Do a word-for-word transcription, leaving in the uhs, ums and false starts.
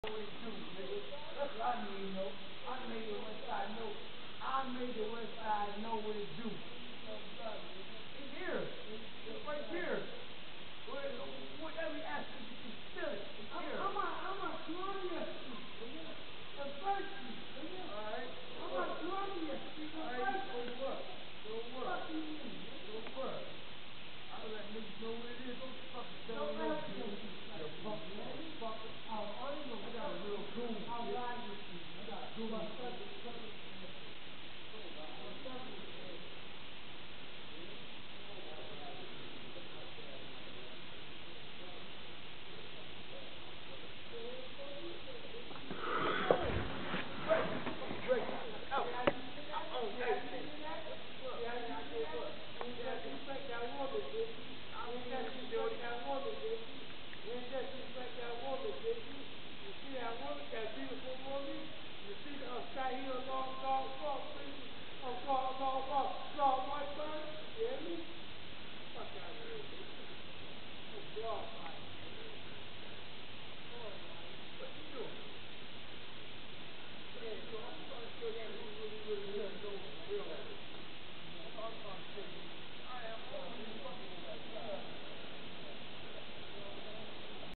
What it do, nigga. That's what I need to know. I made the West Side know. I made the West Side know what it do.